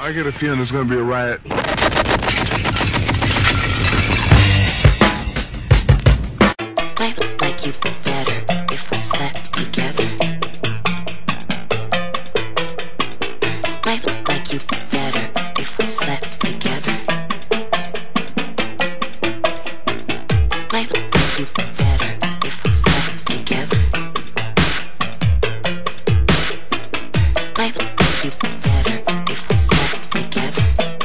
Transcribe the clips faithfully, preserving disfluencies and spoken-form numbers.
I get a feeling there's gonna be a riot. Might look like you'd be better if we slept together. Might look like you'd be better if we slept together. Might look like you'd be better if we slept together. Might look like you'd be better if we slept together.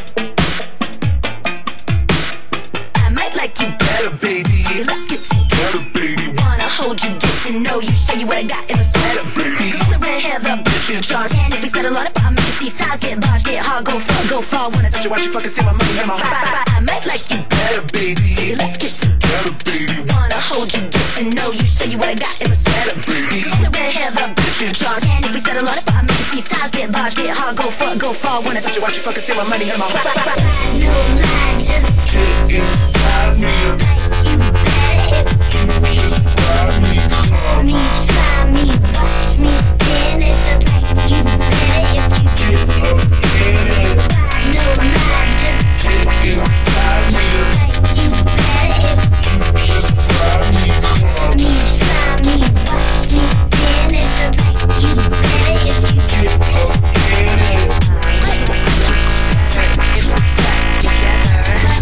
I might like you better, baby. Let's get together, baby. Wanna hold you, get to know you, show you what I got in my sweater, baby. Cause I'm the red hair, the bitch in charge. And if we settle on it, I make see stars get large, get hard, go far, go far. Wanna touch you, watch you fucking see my money in my heart. I might like you better, baby. Let's get together, baby. Wanna hold you, get to know you, show you what I got in my sweater, baby. Cause I'm the red hair, the bitch in charge. And if we settle on it, I make see stars get large, get hard, go far, go far. Wanna touch you, watch you fucking see my money in my heart. No lie, just Get inside me. you better if You just ride me. me, try me, watch me finish up like you better if you Get up in it. no lie, just Get inside me. you better if Just ride me. me, try me, watch me finish up like you better if you Get up in it. If we slept together.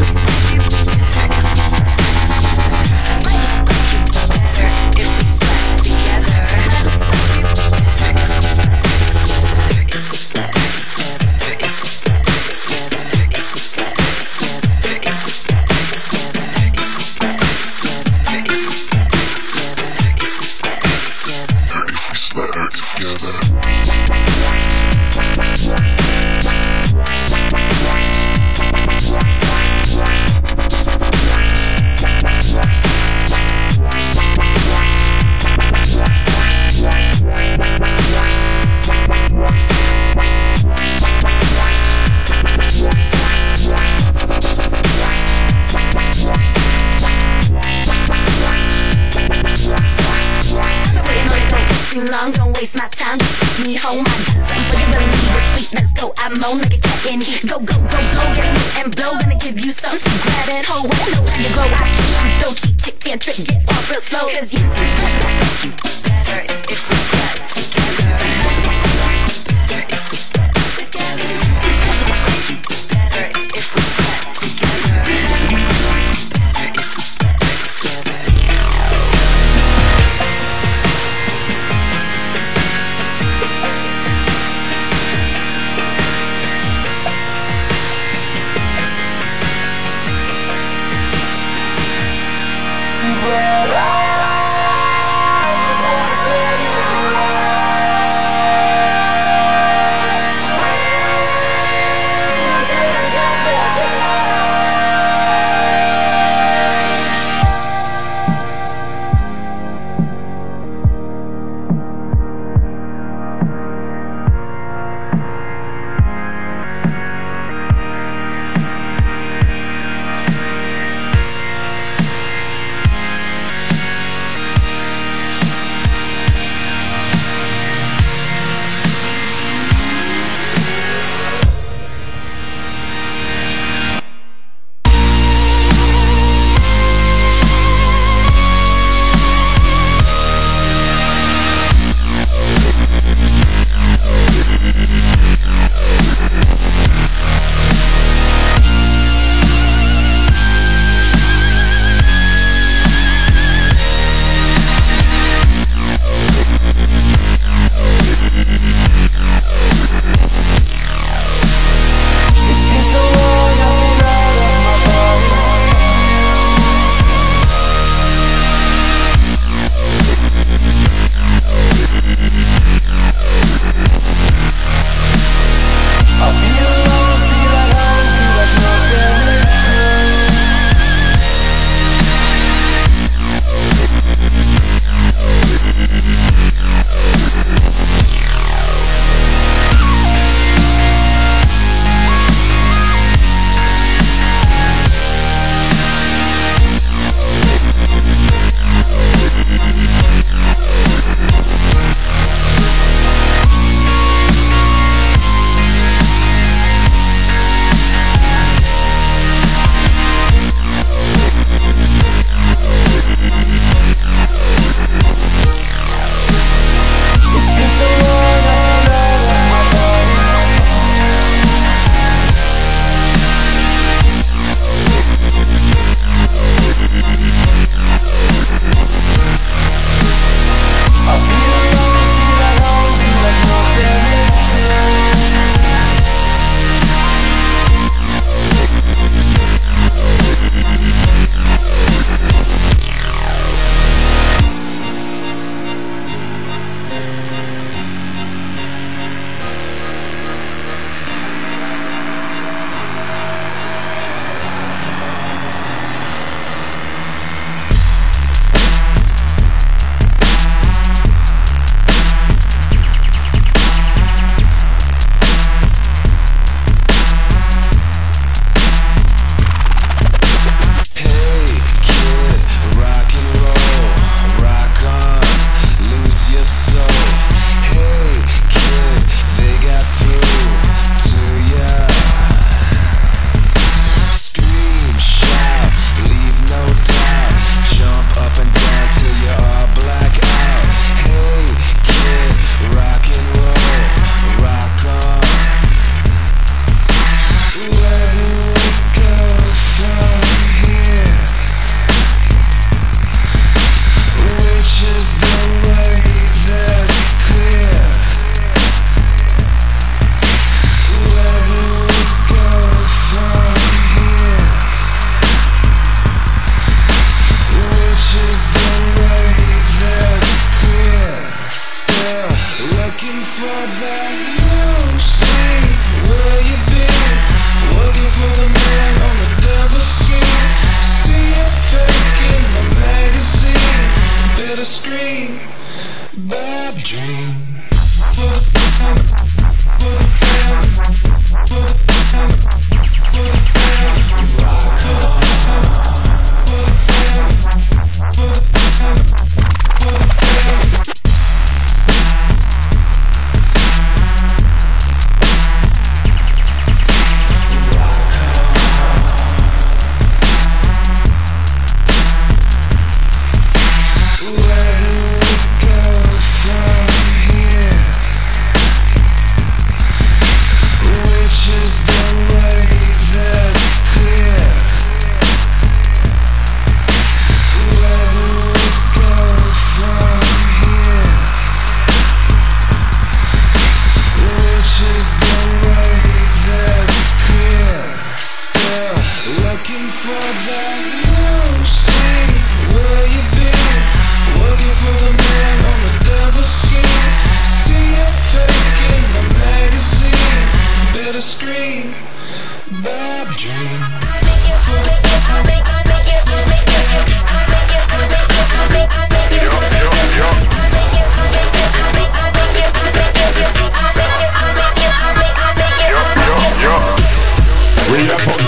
Too long, don't waste my time, just take me home. I got something for you, believe it's sweet. Let's go, I'm on like a cat in heat. Go, go, go, go, get me and blow. Gonna give you something to grab and hold. I know how you grow, I can shoot, don't cheat, chick, tan, trick, get off real slow. Cause you you better if we slept together. Better if we slept together. You better if we slept together. Better if we slept together. I just wanna tell you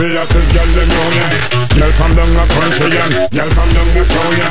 the hottest girl them round ya. Girl from down a country and girl from down a town ya.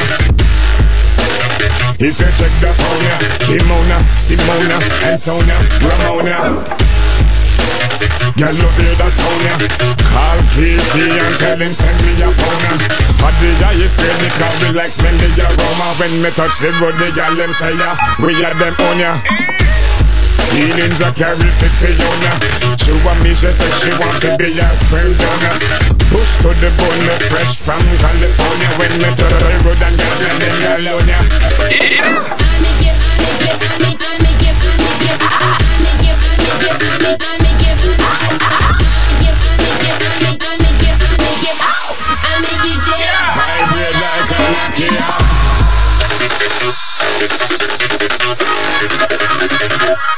If you check the phone ya, Kimona, Simona, and Sonia, Ramona. Girl love hear the sound ya. Call Kiki and tell him send me a pound ya. But the guy is scared me cause we like spend the aroma. When me touch the road the girl them say ya, we are them on ya. Feelings I carry fit for you now. She want me, she said she want to be a sperm donor. Push to the bone, me fresh from California. When me to the road and girls and them girl on ya. I'ma give, I'ma give, I'ma I'ma give, I'ma give, I'ma give, I'ma give, I'ma I'ma give, I'ma give, I'ma give, I'ma give, I'ma give, I'ma give, yeah. Vibrate like a Nokia.